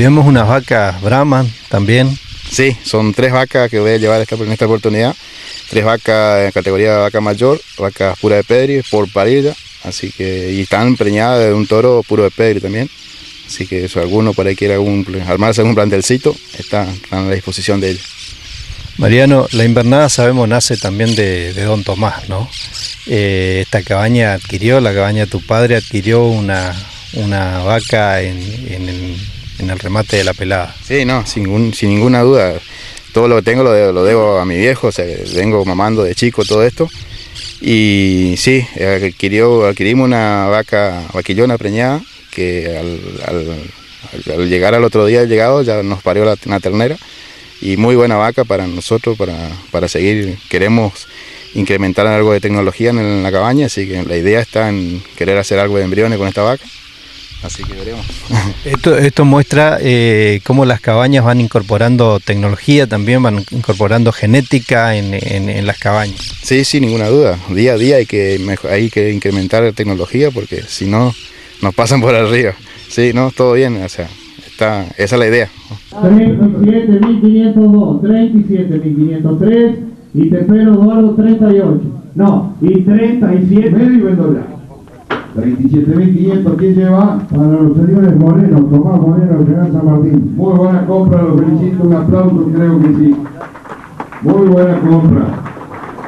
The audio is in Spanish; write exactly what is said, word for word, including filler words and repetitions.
vemos unas vacas Brahman también. Sí, son tres vacas que voy a llevar esta, en esta oportunidad. Tres vacas en categoría vaca mayor, vacas pura de Pedri, por parilla. Así que, y están preñadas de un toro puro de Pedri también. Así que si alguno por ahí quiere algún, armarse algún plantelcito, está, está a la disposición de ellos. Mariano, la invernada sabemos nace también de, de Don Tomás, ¿no? Eh, esta cabaña adquirió, la cabaña de tu padre adquirió una, una vaca en, en, el, en el remate de la pelada. Sí, no, sin, un, sin ninguna duda. Todo lo que tengo lo debo, lo debo a mi viejo, o sea, vengo mamando de chico todo esto. Y sí, adquirió, adquirimos una vaca vaquillona preñada que al, al, al llegar al otro día del llegado ya nos parió la, una ternera. Y muy buena vaca para nosotros, para, para seguir. Queremos incrementar algo de tecnología en, en la cabaña, así que la idea está en querer hacer algo de embriones con esta vaca. Así que veremos. Esto, esto muestra eh, cómo las cabañas van incorporando tecnología, también van incorporando genética en, en, en las cabañas. Sí, sí, ninguna duda. Día a día hay que, hay que incrementar la tecnología porque si no nos pasan por arriba. Sí, no, todo bien, o sea, está, esa es la idea. treinta y siete mil quinientos dos, treinta y siete mil quinientos tres y Tepero Eduardo treinta y ocho. No, y treinta y siete. Medio y Vendola. treinta y siete mil quinientos, ¿quién lleva? Para los señores Moreno, Tomás Moreno, General San Martín. Muy buena compra, los felicito, un aplauso, creo que sí. Muy buena compra.